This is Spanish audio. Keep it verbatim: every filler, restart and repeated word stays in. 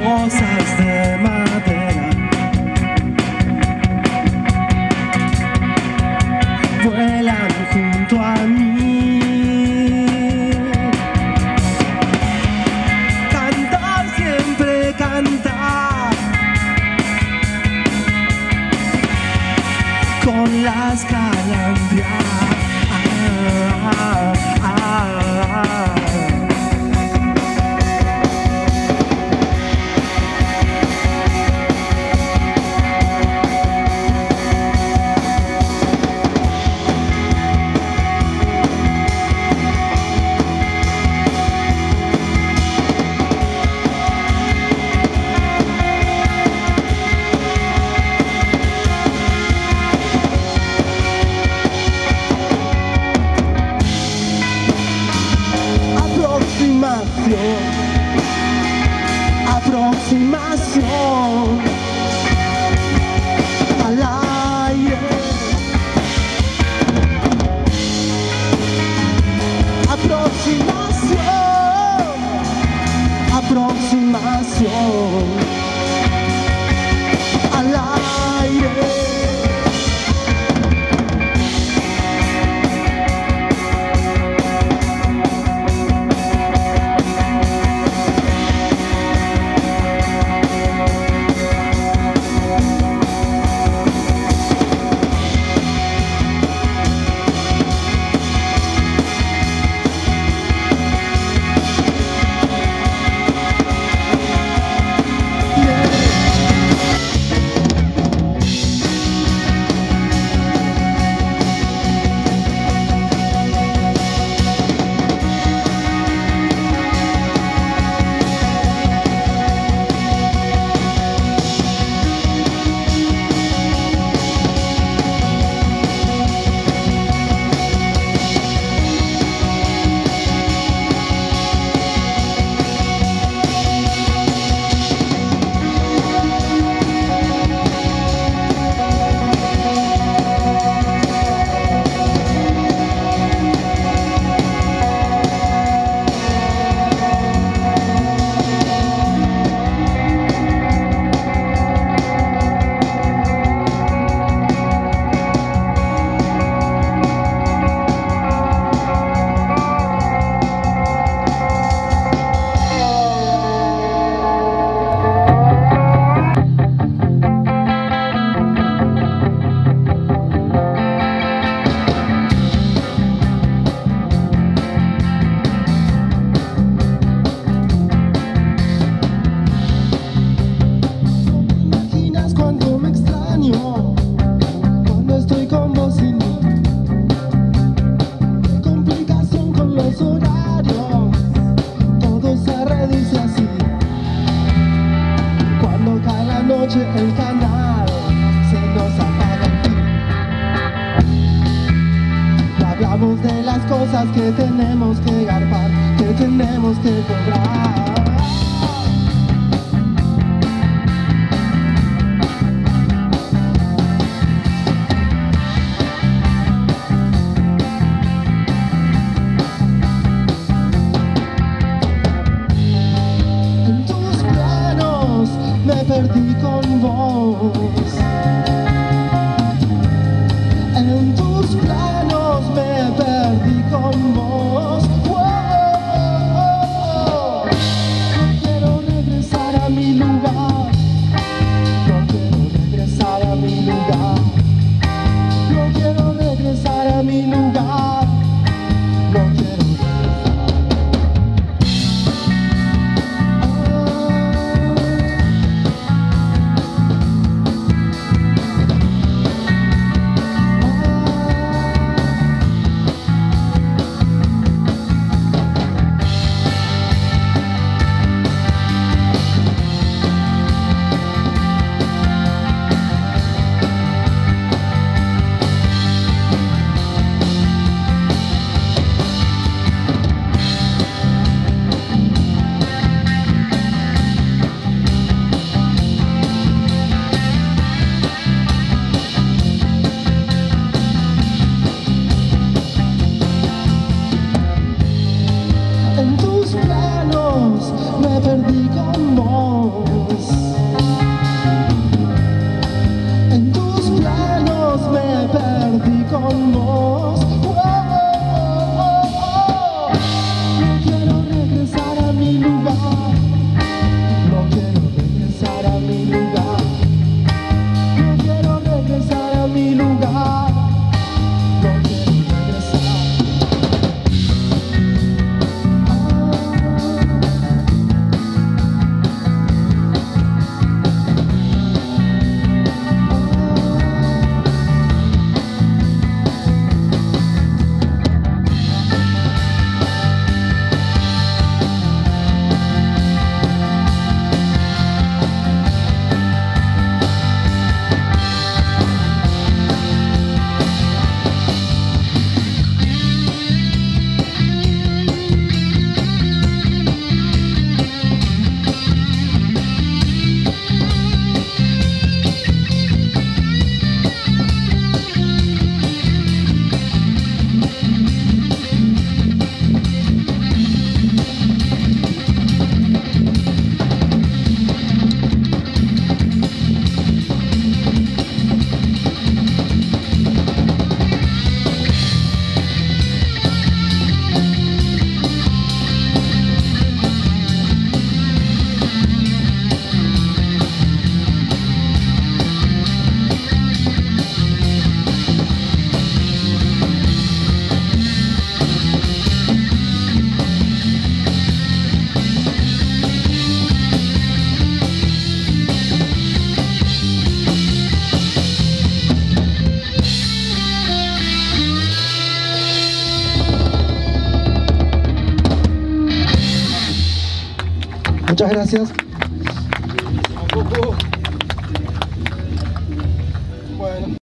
mariposas de madera vuelan junto a mí. Cantar, siempre cantar, con las calandrias. Ah, ah, ah. Aproximación al aire. Aproximación, aproximación al aire. El canal se nos apaga el fin. Hablamos de las cosas que tenemos que garpar, que tenemos que cobrar. En tus planos me perdí con vos. En tus planos me perdí con vos. Oh, oh, oh. No quiero regresar a mi lugar. No quiero regresar a mi lugar. No quiero regresar a mi lugar. No quiero. Muchas gracias. Un poco.